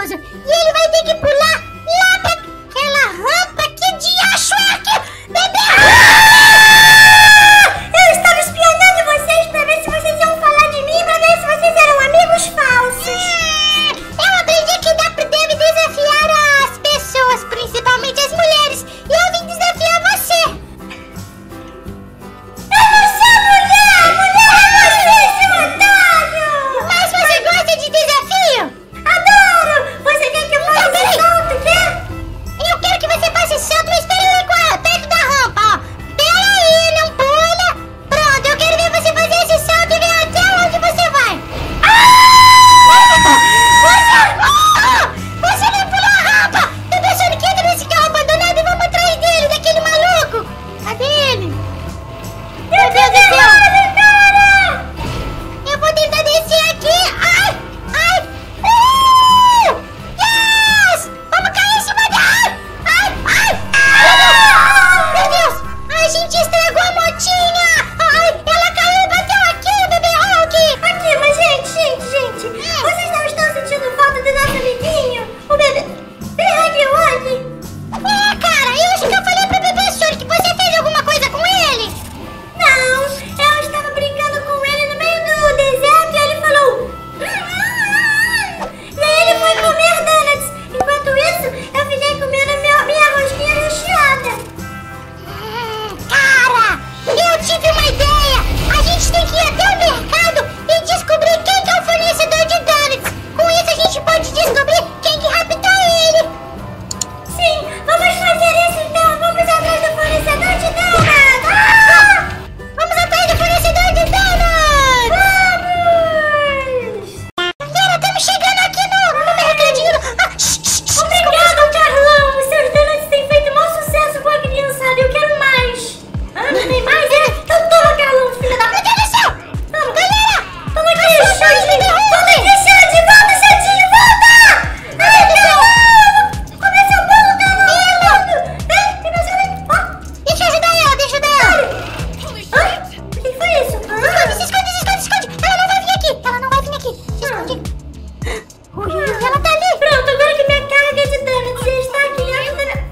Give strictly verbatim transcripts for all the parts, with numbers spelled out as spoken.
perigoso. E ele vai ter que pular lá pra aquela rampa. Que diacho é aqui? Bebê! Ah! Eu estava espionando vocês pra ver se vocês iam falar de mim, pra ver se vocês eram amigos falsos. Ah, eu aprendi que dá, deve desafiar as pessoas, principalmente as mulheres. E eu vim desafiar você. Eu não sou mulher! Mulher é você, seu otário! Mas você gosta de desafio? Adoro! Você quer que eu faça salto, quer? Eu quero que você faça salto, mas espere lá com ela, perto da rampa, ó. Pera aí, não pula. Pronto, eu quero ver você fazer esse salto e ver até onde você vai. Ah! Você, oh! Você nem pulou a rampa! Tô pensando que entra nesse carro abandonado e vamos atrás dele, daquele maluco. Cadê ele? Meu Deus do céu! Eu vou tentar descer aqui. Ai! Ai! Uh! Yes! Vamos cair em cima da... Ai! Ai! Ai! Meu Deus! A gente estragou a motinha! Ai! Ela caiu e bateu aqui, bebê Hulk! Aqui, mas gente, gente, gente! Vocês não estão sentindo falta do nosso amiguinho? O bebê... Bebê Hulk? É, cara! Eu acho que eu falei pro bebê Sonic. Você fez alguma coisa com ele? Não! Eu estava brincando com ele no meio do deserto e ele falou... E aí ele foi comer donuts. Enquanto isso, eu fiquei comendo meu, minha rosquinha recheada. Cara, eu tive uma ideia. A gente tem que ir até o mercado e descobrir quem que é o fornecedor de donuts. Com isso a gente pode descobrir quem que raptou ele. Sim, vamos fazer isso então. Vamos atrás do fornecedor de donuts. Ah! Vamos atrás do fornecedor de donuts. Vamos! Galera, estamos chegando aqui no, no mercadinho. Ah, shh, shh, shh, Obrigado, Carlão. Os seus donuts têm feito maior sucesso com a criançada. Eu quero mais. Ah, não tem mais? É? Então toma, Carlão, filha da... Meu Deus do céu! Toma, galera! Toma aqui, Xande! Toma aqui, Xande! Volta, Xandinho, volta! Ai, Carlão! Come seu bolo, Carlão! Vem, vem, meu Xande! Deixa eu ajudar ela, deixa eu ajudar ela! Hã? O que foi isso? Se esconde, se esconde, se esconde, se esconde! Ela não vai vir aqui! Ela não vai vir aqui! Se esconde! Ui, ui, ui, ela tá ali! Pronto, agora que minha carga de donuts já está aqui dentro da minha...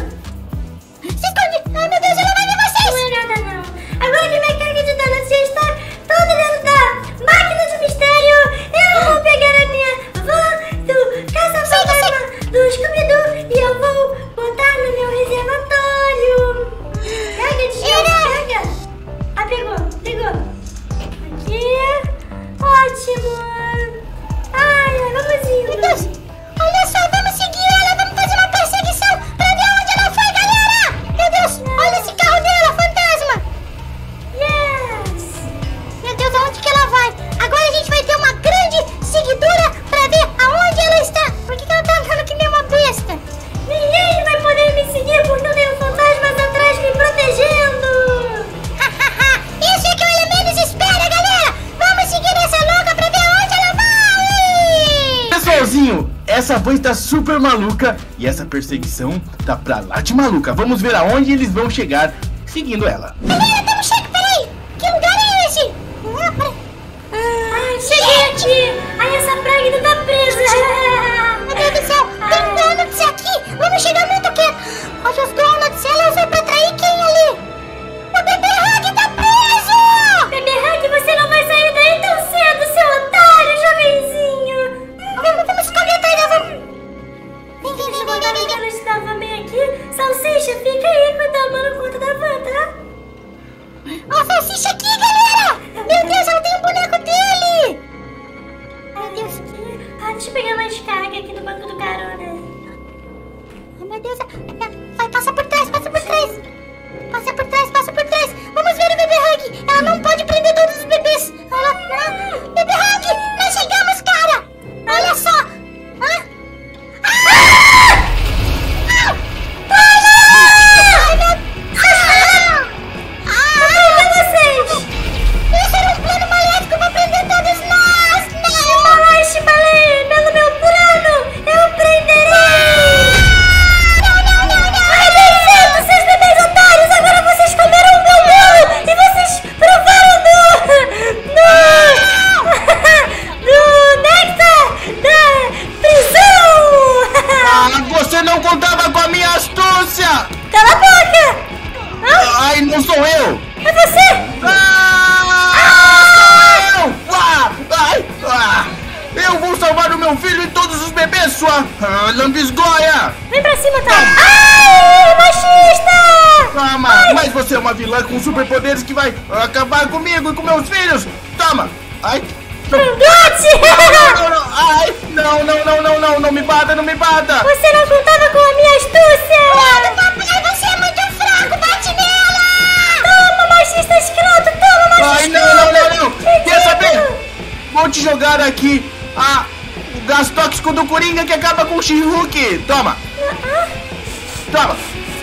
Se esconde! Ai, meu Deus, ela vai ver vocês! Não é nada, não. Agora que minha carga de donuts já está toda dentro da máquina de mistério, eu vou pegar a minha van do caça-fantasma do Scooby-Doo e eu vou botar no meu reservatório. Carga de gelo, carga. Ah, pegou, pegou. Aqui. Ótimo. Ai, ai, vamos indo. Meu Deus, olha só, vamos seguir ela, vamos fazer uma perseguição pra ver onde ela foi, galera. Meu Deus, olha esse carro dela, fantasma. Yes. Meu Deus, aonde que ela vai? Agora a gente vai ter uma grande seguidora pra ver aonde ela está. Por que que ela tá andando que nem uma besta? Ninguém vai poder me seguir porque eu tenho fantasmas atrás me protegendo. Isso é que o Elementos espera, galera. Vamos seguir essa louca pra ver onde ela vai. Pessoalzinho, essa van está super maluca e essa perseguição tá pra lá de maluca. Vamos ver aonde eles vão chegar seguindo ela. Galera, estamos chegando, peraí. Que lugar é esse? Ah, peraí. Ai, cheguei aqui. Ai, essa praga ainda tá presa. Meu Deus do céu, tem donuts aqui. Vamos chegar muito quieto. Olha os donuts, ela vai pra trair quem ali? O bebê Hug tá preso. Bebê Hug, você não vai sair daí tão cedo, seu otário, jovenzinho. Vamos, vamos escolher atrás da van. Vem, vem, vem, vem, vem, vem. Ela estava bem aqui. Salsicha, fica aí tomando conta da van, tá? Ó, a Salsicha aqui, galera. Meu Deus, ela tem um boneco dele. Meu Deus. Ah, deixa eu pegar mais carga aqui no banco do carona. Ai, meu Deus. Vai, passa por trás, passa por trás. Passa por trás, passa por trás. Vamos ver o bebê Hug. Ela não pode prender todos os bebês. Ela... Ah, bebê Hug, nós chegamos, cara. Olha só. Ah! Ah! Ah! Ai, meu... Ah! Ah! Vou prender vocês. Isso era um plano maléfico pra prender todos nós. Não! Chimbalai, chimbalai. Pelo meu plano, eu prenderei. Não, não, não, não. Ai, bem feito, seus bebês otários. Agora vocês comeram o meu bolo e vocês provaram do... do... destruir todos os bebês, sua uh, lambisgoia! Vem pra cima, tá? Ai, machista! Toma! Ai. Mas você é uma vilã com superpoderes que vai acabar comigo e com meus filhos! Toma! Ai! Gatti! Não, não, ai! Não, não, não, não, não! Não me bata, não me bata! Você não contava com a minha astúcia! Credo, papai, você é muito fraco! Bate nela! Toma, machista escroto! Toma, machista! Ai, não, não, não, não! Quer saber? Vou te jogar aqui a, o gás tóxico do Coringa que acaba com o She-Hulk! Toma! Toma!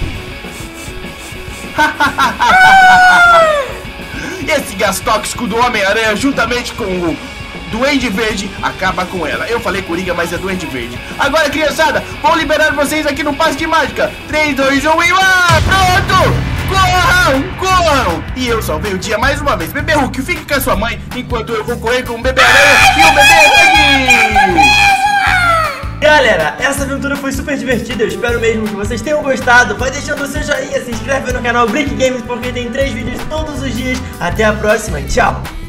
Esse gás tóxico do Homem-Aranha, juntamente com o Duende Verde, acaba com ela. Eu falei Coringa, mas é Duende Verde. Agora, criançada, vou liberar vocês aqui no Passe de Mágica. três, dois, um e lá! Pronto! Corram! Corram! E eu salvei o dia mais uma vez. Bebê Hulk, fique com a sua mãe, enquanto eu vou correr com o Bebê Aranha e o Bebê Egg! Galera, essa aventura foi super divertida, eu espero mesmo que vocês tenham gostado. Vai deixando o seu joinha, se inscreve no canal Brick Games, porque tem três vídeos todos os dias. Até a próxima, tchau!